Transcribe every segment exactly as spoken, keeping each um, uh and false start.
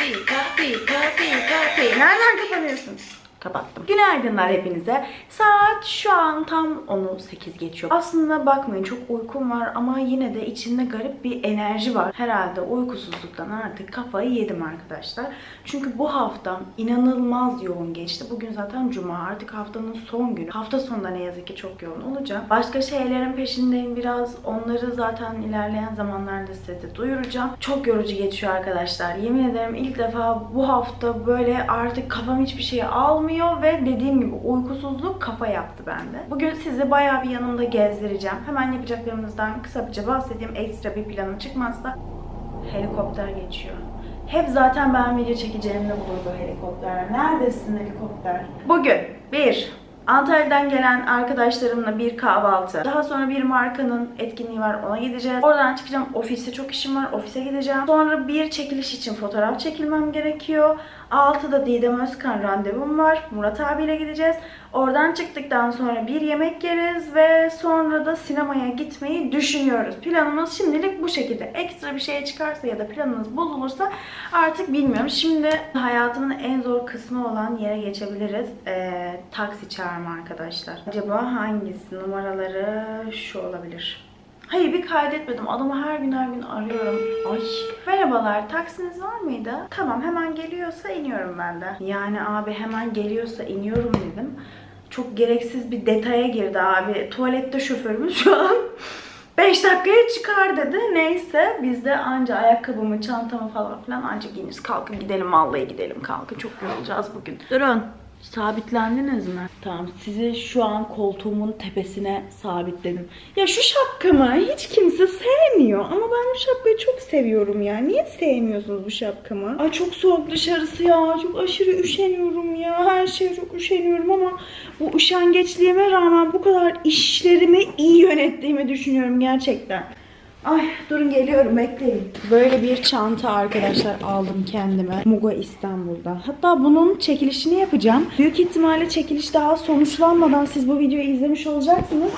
pika pika pika pika. Nereden kapanıyorsun? Kapattım. Günaydınlar hepinize. Saat şu an tam onu sekiz geçiyor. Aslında bakmayın çok uykum var ama yine de içimde garip bir enerji var. Herhalde uykusuzluktan artık kafayı yedim arkadaşlar. Çünkü bu haftam inanılmaz yoğun geçti. Bugün zaten cuma, artık haftanın son günü. Hafta sonunda ne yazık ki çok yoğun olacağım. Başka şeylerin peşindeyim biraz. Onları zaten ilerleyen zamanlarda size de duyuracağım. Çok yorucu geçiyor arkadaşlar. Yemin ederim ilk defa bu hafta böyle artık kafam hiçbir şeye almıyor. Ve dediğim gibi uykusuzluk kafa yaptı bende. Bugün sizi bayağı bir yanımda gezdireceğim. Hemen yapacaklarımızdan kısaca bahsedeyim. Ekstra bir planım çıkmazsa helikopter geçiyor. Hep zaten ben video çekeceğimde bulurdu helikopter. Neredesin helikopter? Bugün bir Antalya'dan gelen arkadaşlarımla bir kahvaltı. Daha sonra bir markanın etkinliği var, ona gideceğiz. Oradan çıkacağım. Ofiste çok işim var. Ofise gideceğim. Sonra bir çekiliş için fotoğraf çekilmem gerekiyor. altıda Didem Özkan randevum var. Murat abiyle gideceğiz. Oradan çıktıktan sonra bir yemek yeriz ve sonra da sinemaya gitmeyi düşünüyoruz. Planımız şimdilik bu şekilde. Ekstra bir şey çıkarsa ya da planımız bozulursa artık bilmiyorum. Şimdi hayatımın en zor kısmı olan yere geçebiliriz. Ee, taksi çağırma arkadaşlar. Acaba hangisi? Numaraları şu olabilir. Hayır, bir kaydetmedim. Adamı her gün her gün arıyorum. Ay. Merhabalar, taksiniz var mıydı? Tamam, hemen geliyorsa iniyorum ben de. Yani abi hemen geliyorsa iniyorum dedim. Çok gereksiz bir detaya girdi abi. Tuvalette şoförümüz şu an beş dakikaya çıkar dedi. Neyse biz de anca ayakkabımı, çantamı falan filan anca giyiniriz. Kalkın gidelim, vallahi gidelim, kalkın. Çok yorulacağız bugün. Durun. Sabitlendiniz mi? Tamam, sizi şu an koltuğumun tepesine sabitledim. Ya şu şapkamı hiç kimse sevmiyor ama ben bu şapkayı çok seviyorum ya. Niye sevmiyorsunuz bu şapkamı? Ay çok soğuk dışarısı ya. Çok aşırı üşeniyorum ya. Her şeye çok üşeniyorum ama bu üşengeçliğime rağmen bu kadar işlerimi iyi yönettiğimi düşünüyorum gerçekten. Ay durun geliyorum, bekleyin. Böyle bir çanta arkadaşlar aldım kendime Muga İstanbul'dan. Hatta bunun çekilişini yapacağım. Büyük ihtimalle çekiliş daha sonuçlanmadan siz bu videoyu izlemiş olacaksınız.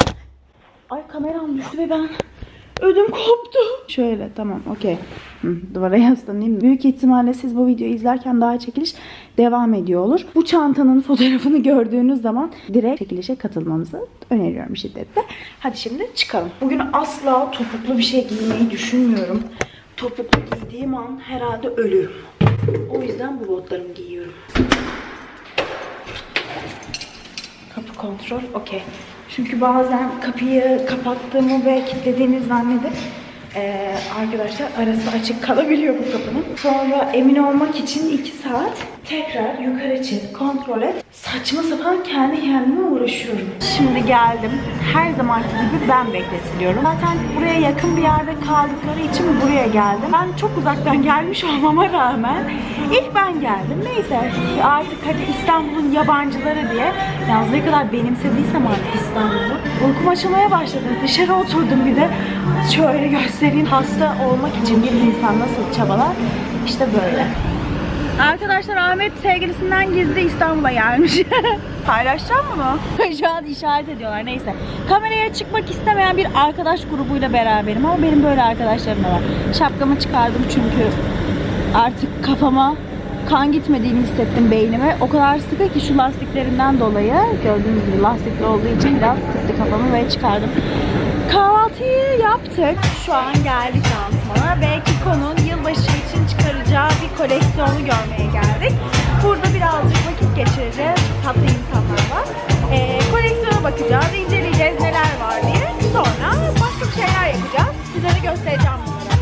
Ay kameram düştü ve ben ödüm koptu. Şöyle tamam okey. Duvara yaslanayım. Büyük ihtimalle siz bu videoyu izlerken daha çekiliş devam ediyor olur. Bu çantanın fotoğrafını gördüğünüz zaman direkt çekilişe katılmanızı öneriyorum şiddetle. Hadi şimdi çıkalım. Bugün asla topuklu bir şey giymeyi düşünmüyorum. Topuklu giydiğim an herhalde ölürüm. O yüzden bu botlarımı giyiyorum. Kapı kontrol okey. Çünkü bazen kapıyı kapattığımı ve kilitlediğimi zannedip Ee, arkadaşlar arası açık kalabiliyor bu kapının. Sonra emin olmak için iki saat tekrar yukarı çık, kontrol et. Saçma sapan kendi kendime uğraşıyorum. Şimdi geldim. Her zamanki gibi ben bekletiliyorum. Zaten buraya yakın bir yerde kaldıkları için buraya geldim. Ben çok uzaktan gelmiş olmama rağmen ilk ben geldim. Neyse artık hadi İstanbul'un yabancıları diye. Yalnız ne kadar benimsediysem artık İstanbul'u. Uykum açılmaya başladı. Dışarı oturdum bir de. Şöyle göstereyim. Hasta olmak için bir insan nasıl çabalar? İşte böyle. Arkadaşlar Ahmet sevgilisinden gizli İstanbul'a gelmiş. Paylaşacağım bunu. Şu an işaret ediyorlar. Neyse. Kameraya çıkmak istemeyen bir arkadaş grubuyla beraberim ama benim böyle arkadaşlarım da var. Şapkamı çıkardım çünkü artık kafama kan gitmediğini hissettim beynime. O kadar sıkı ki şu lastiklerinden dolayı. Gördüğünüz gibi lastikli olduğu için biraz sıktı kafamı ve çıkardım. Kahvaltıyı yaptık. Şu an geldik lansmana. Belki konunun yılbaşı için çıkaracağı bir koleksiyonu görmeye geldik. Burada birazcık vakit geçireceğiz. Tatlı insanlar var. Ee, koleksiyona bakacağız, inceleyeceğiz neler var diye. Sonra başka bir şeyler yapacağız. Size de göstereceğim bunları.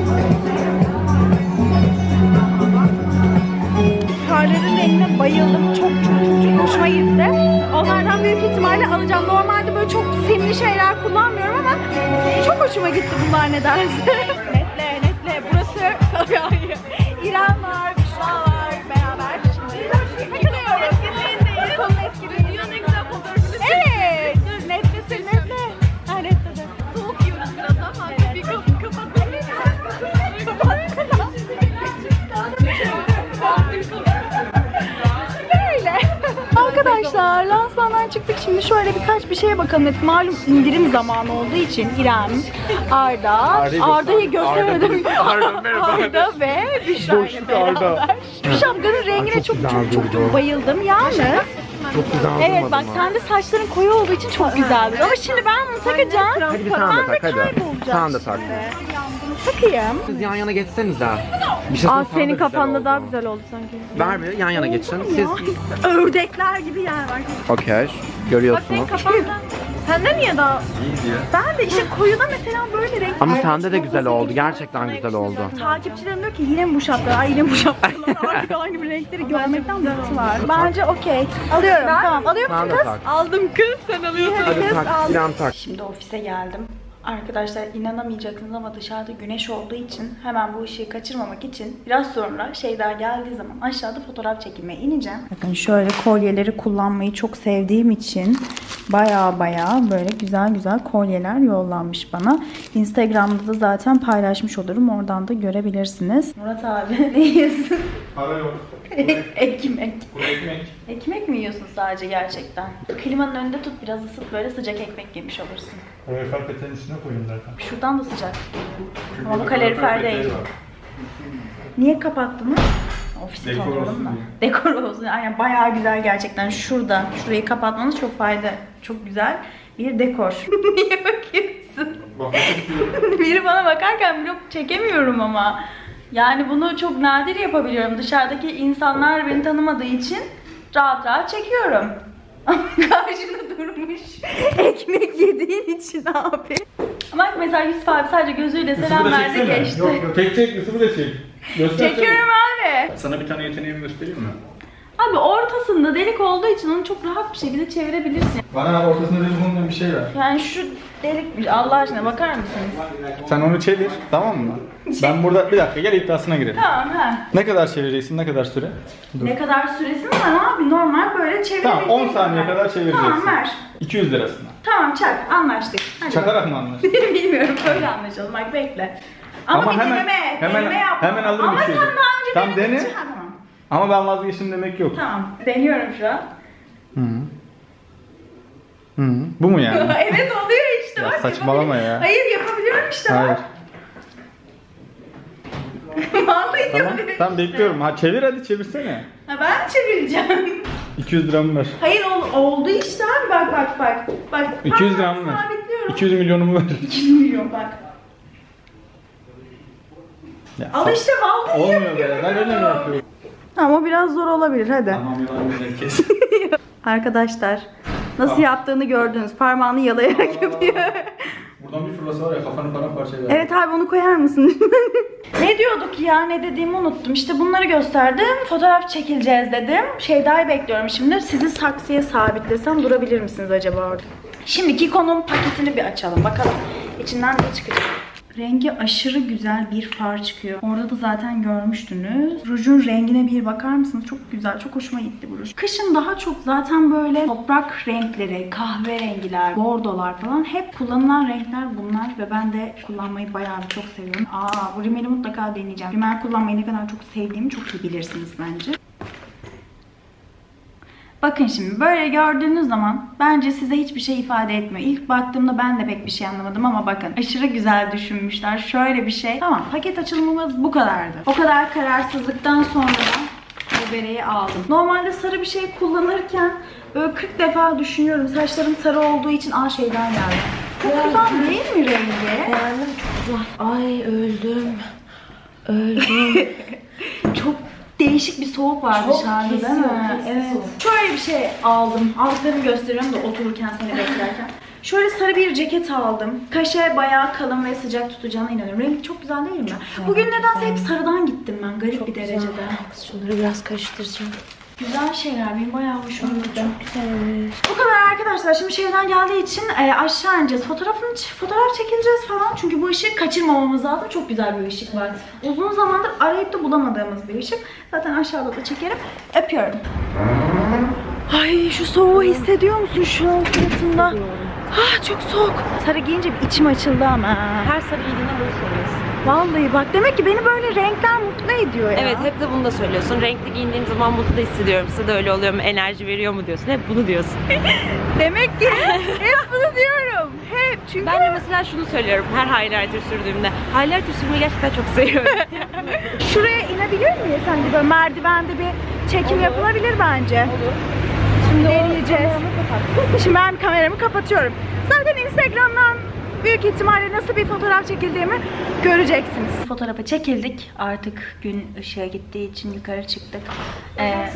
Karların rengine bayıldım. Çok çok çok çok hoşuma gitti. Onlardan büyük ihtimalle alacağım. Normalde böyle çok simli şeyler kullanmıyorum ama çok hoşuma gitti bunlar nedense. Netle netle. Burası İrem var, Büşra var beraber. Şimdi takılıyoruz. Etkinliğindeyiz. Konun etkinliği. Ne güzel fotoğrafını. Evet. Dur netlesin netle. Ha netle de. Soğuk yiyoruz biraz ama. Bir kapı kapatalım. Böyle. Arkadaşlar lansmandan Ofisten çıktık, şimdi şöyle birkaç bir şeye bakalım dedik. Malum indirim zamanı olduğu için İrem, Arda, Arda'yı gösteremedim. Arda, merhaba. Arda ve Büşra ile beraber. Şu şapkanın rengine çok çok çok çok bayıldım. Yalnız Çok güzel evet bak sen de saçların koyu olduğu için çok güzeldir. Ama şimdi ben bunu takacağım. Hadi bir tane de Ben de tak hadi. kaybolacağım Sen de tak. Takayım. Siz yan yana geçsenize. Bir şey Aa, söyleyeyim, sana senin da güzel kafanda oldu. daha güzel oldu sanki. Ver bir yan yana geçin. Siz Ya, ördekler gibi yani bak. okey Bak senin görüyorsunuz. kafanda. Sende niye daha? Ben de işte koyuda mesela böyle renk. Ama sende de güzel oldu. Gerçekten güzel oldu. Takipçilerim diyor ki yine mi bu şapkalar, ay yine mi bu şapkalar, aynı aynı bir renkleri görmekten bıktılar. Bence okey. Alıyorum tamam. Alıyor Sen musun de kız? tak. Aldım kız, sen alıyorsun. Hadi kız, tak. al. İrem tak. Şimdi ofise geldim. Arkadaşlar inanamayacaksınız ama dışarıda güneş olduğu için hemen bu ışığı kaçırmamak için biraz sonra Şeyda geldiği zaman aşağıda fotoğraf çekilmeye ineceğim. Bakın şöyle kolyeleri kullanmayı çok sevdiğim için baya baya böyle güzel güzel kolyeler yollanmış bana. Instagram'da da zaten paylaşmış olurum. Oradan da görebilirsiniz. Murat abi ne yiyorsun? Para yok. Ekmek. Kuru ekmek. Ekmek mi yiyorsun sadece gerçekten? Klimanın önünde tut, biraz ısıt, böyle sıcak ekmek yemiş olursun. Kalorifer peteğin üstüne koyun zaten. Şuradan da sıcak geliyor. Çünkü Ama bu burada kalorifer kalorifer değil. peteği var. Niye kapattınız? Ofisi Dekor tanıyorum olsun da. diye. Dekor olsun. Aynen bayağı güzel gerçekten. Şurada. Şurayı kapatmanız çok fayda. Çok güzel bir dekor. Niye bakıyorsun? Bak, Biri bana bakarken vlog çekemiyorum ama. Yani bunu çok nadir yapabiliyorum. Dışarıdaki insanlar beni tanımadığı için rahat rahat çekiyorum. Ama karşımda durmuş. Ekmek yediğin için abi. Bak mesela Yusuf abi sadece gözüyle selam Yusuf'u da verdi çeksene. geçti. Yok yok. Tek çek Yusuf'u da çek. Göster. Çekiyorum abi. Sana bir tane yeteneğimi göstereyim mi? Abi ortasında delik olduğu için onu çok rahat bir şekilde çevirebilirsin. Bana ortasında delik olmayan bir şey ver. Yani şu delik, Allah aşkına bakar mısınız? Sen onu çevir, tamam mı? Ben burada bir dakika gel iddiasına girelim. Tamam ha. Ne kadar çevireceksin, ne kadar süre? Dur. Ne kadar süresi mi var abi? Normal böyle çevirebilirsin. Tamam on saniye kadar çevireceksin. Tamam ver. iki yüz lirasına. Tamam çak, anlaştık. Hadi. Çakarak mı anlaştık? Bilmiyorum, öyle anlaşalım. Bak bekle. Ama, Ama bir hemen- deneme, hemen- deneme yapma. hemen alırım Ama iki sen yüzü. daha önce Tamam, denedin. dene. Ha, tamam. Ama ben vazgeçtim demek yok. Tamam, deniyorum şu an. Hı. Hı. Bu mu yani? Evet oluyor işte. Ya bak, saçmalama yapabiliyorum. ya. Hayır yapabiliyorum işte. Hayır. Bak. Vallahi Tamam, yapabiliyorum tamam işte. bekliyorum. Ha çevir hadi çevirsene. Ha, ben çevireceğim. iki yüz liramı ver. Hayır ol, oldu işte abi bak bak bak. Bak iki yüz parmağımı liramı ver. sabitliyorum. iki yüz milyonumu ver. iki yüz milyon bak. Ya, Al işte vallahi olmuyor yapıyorum. be. Ben öyle mi yapıyorum? Ama biraz zor olabilir hadi. Tamam yalan herkes. Arkadaşlar nasıl yaptığını gördünüz. Parmağını yalayarak yapıyor. Buradan bir fırlası var ya kafanı paramparça eder. Evet abi onu koyar mısın? Ne diyorduk ya, ne dediğimi unuttum. İşte bunları gösterdim. Fotoğraf çekileceğiz dedim. Şeyda'yı bekliyorum şimdi. Sizi saksıya sabitlesem durabilir misiniz acaba orada? Şimdi Kiko'nun paketini bir açalım. Bakalım içinden ne çıkacak. Rengi aşırı güzel bir far çıkıyor. Orada da zaten görmüştünüz. Rujun rengine bir bakar mısınız? Çok güzel, çok hoşuma gitti bu ruj. Kışın daha çok zaten böyle toprak renkleri, kahverengiler, bordolar falan hep kullanılan renkler bunlar ve ben de kullanmayı bayağı bir çok seviyorum. Aa, bu rimeli mutlaka deneyeceğim. Rimel kullanmayı ne kadar çok sevdiğimi çok iyi bilirsiniz bence. Bakın şimdi böyle gördüğünüz zaman bence size hiçbir şey ifade etmiyor. İlk baktığımda ben de pek bir şey anlamadım ama bakın aşırı güzel düşünmüşler. Şöyle bir şey. Tamam, paket açılımımız bu kadardı. O kadar kararsızlıktan sonra bu bereyi aldım. Normalde sarı bir şey kullanırken böyle kırk defa düşünüyorum. Saçlarım sarı olduğu için aa şeyden geldi. Çok güzel değil mi rengi? Beğendim, çok güzel. Ay öldüm. Öldüm. Çok değişik bir soğuk var Çok dışarıda değil kesiyor, mi? kesiyor Evet. soğuk. Şöyle bir şey aldım. Aldıklarımı gösteriyorum da otururken seni beklerken. Şöyle sarı bir ceket aldım. Kaşe bayağı kalın ve sıcak tutacağına inanıyorum. Rengi çok güzel değil mi? Bugün nedense hep sarıdan gittim ben garip Çok bir güzel. derecede. Kız şunları biraz karıştıracağım. Güzel şeyler, benim bayağı hoşuma gitti. Güzelmiş. Bu kadar arkadaşlar. Şimdi şehirden geldiği için e, aşağı ineceğiz. Fotoğrafını, fotoğraf çekileceğiz falan. Çünkü bu ışığı kaçırmamamız lazım. Çok güzel bir ışık var. Uzun zamandır arayıp da bulamadığımız bir ışık. Zaten aşağıda da çekerim. Öpüyorum. Ay şu soğuğu hissediyor musun şu an suratında? Ah çok soğuk. Sarı giyince bir içim açıldı ama. Her sarı giydiğinde böyle söylüyorsun. Vallahi bak, demek ki beni böyle renkler mutlu ediyor ya. Evet, hep de bunu da söylüyorsun. Renkli giyindiğim zaman mutlu hissediyorum. Size de öyle oluyor mu? Enerji veriyor mu diyorsun. Hep bunu diyorsun. Demek ki hep bunu diyorum. Hep, çünkü Ben de mesela şunu söylüyorum her highlighter sürdüğümde. Highlighter sürmeyi gerçekten çok seviyorum. şuraya inebilir miyiz? Hani böyle merdivende bir çekim yapılabilir bence. Olur. Şimdi deneyeceğiz. Şimdi ben kameramı kapatıyorum. Zaten Instagram'dan büyük ihtimalle nasıl bir fotoğraf çekildiğimi göreceksiniz. Fotoğrafa çekildik. Artık gün ışığa gittiği için yukarı çıktık. Ee,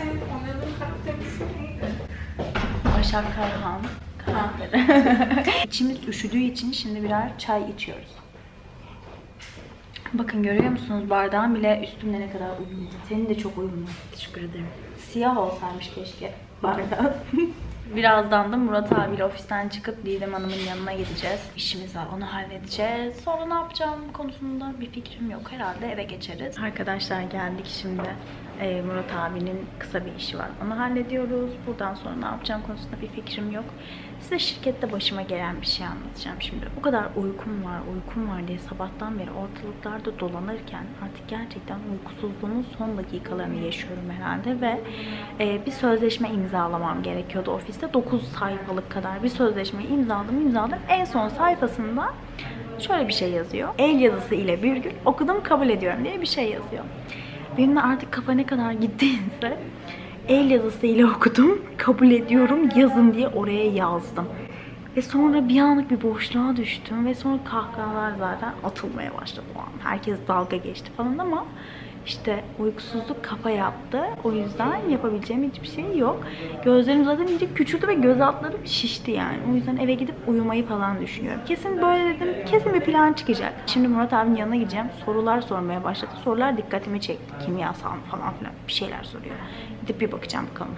Başak Kayhan. İçimiz üşüdüğü için şimdi birer çay içiyoruz. Bakın, görüyor musunuz? Bardağın bile üstünde ne kadar uyumlu. Senin de çok uyumlu. Teşekkür ederim. Siyah olsaymış keşke bardağı. Birazdan da Murat abiyle ofisten çıkıp Didem Hanım'ın yanına gideceğiz. İşimiz var, onu halledeceğiz. Sonra ne yapacağım konusunda bir fikrim yok. Herhalde eve geçeriz. Arkadaşlar, geldik şimdi. Ee, Murat abinin kısa bir işi var. Onu hallediyoruz. Buradan sonra ne yapacağım konusunda bir fikrim yok. Size şirkette başıma gelen bir şey anlatacağım şimdi. O kadar uykum var, uykum var diye sabahtan beri ortalıklarda dolanırken artık gerçekten uykusuzluğumun son dakikalarını yaşıyorum herhalde ve e, bir sözleşme imzalamam gerekiyordu ofiste. dokuz sayfalık kadar bir sözleşmeyi imzaladım, imzaladım. En son sayfasında şöyle bir şey yazıyor. El yazısı ile virgül okudum, kabul ediyorum diye bir şey yazıyor. Benim de artık kafa ne kadar gittiyse el yazısıyla okudum, kabul ediyorum, yazın diye oraya yazdım. Ve sonra bir anlık bir boşluğa düştüm ve sonra kahkahalar zaten atılmaya başladı o an. Herkes dalga geçti falan ama işte uykusuzluk kafa yaptı. O yüzden yapabileceğim hiçbir şey yok. Gözlerim zaten iyice küçüldü ve göz altlarım şişti yani. O yüzden eve gidip uyumayı falan düşünüyorum. Kesin böyle dedim, kesin bir plan çıkacak. Şimdi Murat abinin yanına gideceğim. Sorular sormaya başladı. Sorular dikkatimi çekti. Kimyasal falan filan bir şeyler soruyor. Gidip bir bakacağım bakalım.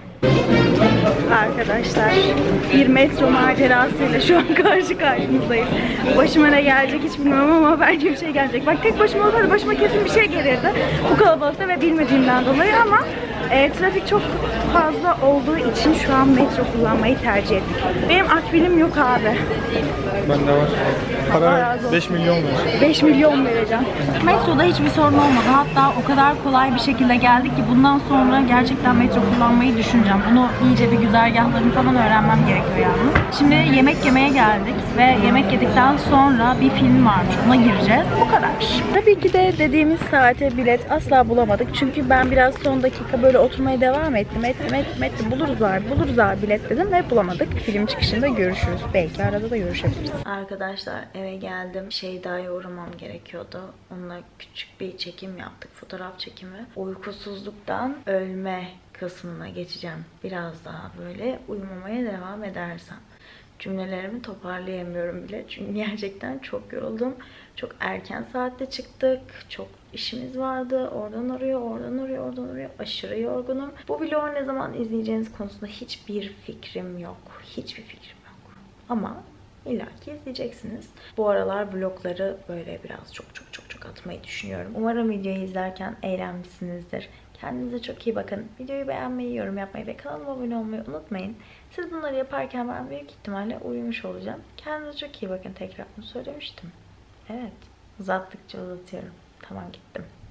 Arkadaşlar, bir metro macerasıyla şu an karşı karşınızdayız. Başıma ne gelecek hiç bilmiyorum ama bence bir şey gelecek. Bak, tek başıma olsaydı başıma kesin bir şey gelirdi. Bu kalabalıkta ve bilmediğimden dolayı ama e, trafik çok fazla olduğu için şu an metro kullanmayı tercih ettik. Benim akbilim yok abi. Bende var. Allah Para razı olsun. beş milyon var. beş milyon vereceğim. Metroda hiçbir sorun olmadı. Hatta o kadar kolay bir şekilde geldik ki bundan sonra gerçekten metro kullanmayı düşüneceğim. Bunu iyice bir güzergahlarını falan öğrenmem gerekiyor yalnız. Şimdi yemek yemeye geldik ve yemek yedikten sonra bir film varmış. Ona gireceğiz. Bu kadar. Tabii ki de dediğimiz saate bilet asla bulamadık. Çünkü ben biraz son dakika böyle oturmaya devam ettim. Ettim, ettim, ettim. Buluruz abi, buluruz abi bilet dedim ve bulamadık. Film çıkışında görüşürüz. Belki arada da görüşebiliriz. Arkadaşlar, eve geldim. Şeyda'ya uğramam gerekiyordu. Onunla küçük bir çekim yaptık. Fotoğraf çekimi. Uykusuzluktan ölme kısmına geçeceğim. Biraz daha böyle uyumamaya devam edersem. Cümlelerimi toparlayamıyorum bile. Çünkü gerçekten çok yoruldum. Çok erken saatte çıktık. Çok işimiz vardı. Oradan oraya, oradan oraya, oradan oraya. Aşırı yorgunum. Bu vlogu ne zaman izleyeceğiniz konusunda hiçbir fikrim yok. Hiçbir fikrim yok. Ama İlla ki izleyeceksiniz. Bu aralar vlogları böyle biraz çok çok çok çok atmayı düşünüyorum. Umarım videoyu izlerken eğlenmişsinizdir. Kendinize çok iyi bakın. Videoyu beğenmeyi, yorum yapmayı ve kanalıma abone olmayı unutmayın. Siz bunları yaparken ben büyük ihtimalle uyumuş olacağım. Kendinize çok iyi bakın. Tekrar bunu söylemiştim. Evet. Uzattıkça uzatıyorum. Tamam, gittim.